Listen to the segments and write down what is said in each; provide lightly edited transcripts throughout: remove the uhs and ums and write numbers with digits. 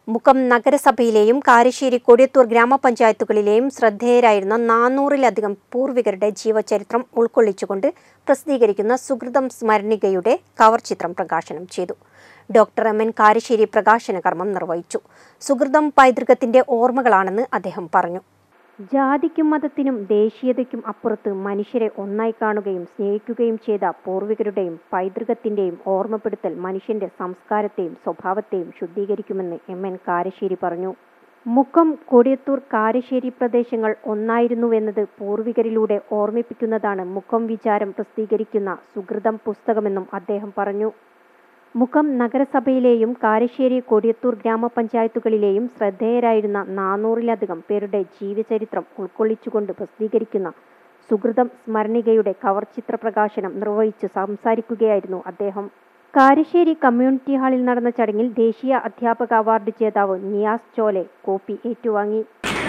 മുക്കം നഗരസഭയിലെയും കാരശ്ശേരി കൊടിയത്തൂർ ഗ്രാമപഞ്ചായത്തുകളിലെയും ശ്രദ്ധേയരായിരുന്ന 400-ലധികം പൂർവികരുടെ ജീവചരിത്രം ഉൾക്കൊള്ളിച്ചുകൊണ്ട് പ്രസിദ്ധീകരിക്കുന്ന സുകൃതം സ്മരണികയുടെ കവർ ചിത്രം പ്രകാശനം ചെയ്തു. ഡോക്ടർ എം.എൻ. കാരശ്ശേരി പ്രകാശന കർമ്മം നിർവഹിച്ചു. സുകൃതം പൈതൃകത്തിന്റെ ഓർമ്മകളാണെന്ന് അദ്ദേഹം പറഞ്ഞു. ജാതിക്കും മതത്തിനും ദേശീയതയ്ക്കും അപ്പുറത്ത് മനുഷ്യരെ ഒന്നായി കാണുകയും സ്നേഹിക്കുകയും ചെയ്ത പൂർവികരുടെയും പൈതൃകത്തിന്റെയും ഓർമ്മപ്പെടുത്തൽ മനുഷ്യന്റെ സംസ്കാരത്തെയും സ്വഭാവത്തെയും ശുദ്ധീകരിക്കുമെന്ന് എം.എൻ. കാരശ്ശേരി പറഞ്ഞു. മുക്കം, കൊടിയത്തൂർ, കാരശ്ശേരി പ്രദേശങ്ങൾ ഒന്നായിരുന്നുവെന്നത് പൂർവികരിലൂടെ ഓർമ്മിപ്പിക്കുന്നതാണ് മുക്കം വിചാരം പ്രസിദ്ധീകരിക്കുന്ന സുകൃതം പുസ്തകമെന്നും അദ്ദേഹം പറഞ്ഞു. മുക്കം നഗരസഭയിലെയും കാരശ്ശേരി കൊടിയത്തൂർ ഗ്രാമപഞ്ചായത്തുകളിലെയും ശ്രദ്ധേയരായിരുന്ന 400-ലധികം പേരുടെ ജീവചരിത്രം ഉൾക്കൊള്ളിച്ചുകൊണ്ട് പ്രസിദ്ധീകരിക്കുന്ന സുകൃതം സ്മരണികയുടെ കവർ ചിത്ര പ്രകാശനം നിർവഹിച്ച് സംസാരിക്കുകയായിരുന്നു അദ്ദേഹം. കാരശ്ശേരി കമ്മ്യൂണിറ്റി ഹാളിൽ നടന്ന ചടങ്ങിൽ ദേശീയ അധ്യാപക അവാർഡ് ജേതാവ് നിയാസ് ചോലെ കോപ്പി ഏറ്റുവാങ്ങി.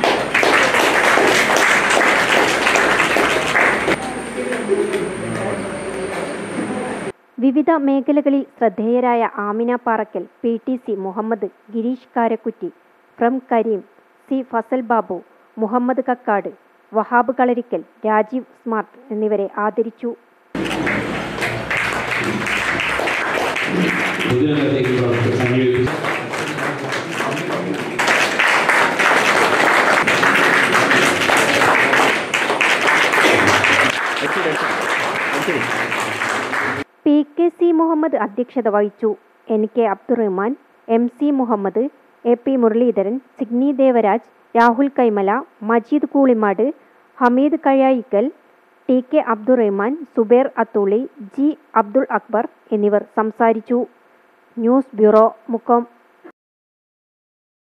വിവിധ മേഖലകളിൽ ശ്രദ്ധേയരായ ആമിന പാറക്കൽ, പി.ടി.സി. മുഹമ്മദ്, ഗിരീഷ് കാരക്കുറ്റി, ഫ്രം കരീം, സി. ഫസൽ ബാബു, മുഹമ്മദ് കക്കാട്, വഹാബ് കളരിക്കൽ, രാജീവ് സ്മാർട്ട് എന്നിവരെ ആദരിച്ചു. പി.കെ.സി. മുഹമ്മദ് അധ്യക്ഷത വഹിച്ചു. NK. Abdurahman, MC. Muhammad, AP. Muraleedharan, Signi Devaraj, Rahul Kaimala, Majeed Koolimad, Hameed Kazhayikkal, TK. Abdurahman, Subair Athooli, G. Abdul Akbar എന്നിവർ സംസാരിച്ചു. News bureau, Mukkam.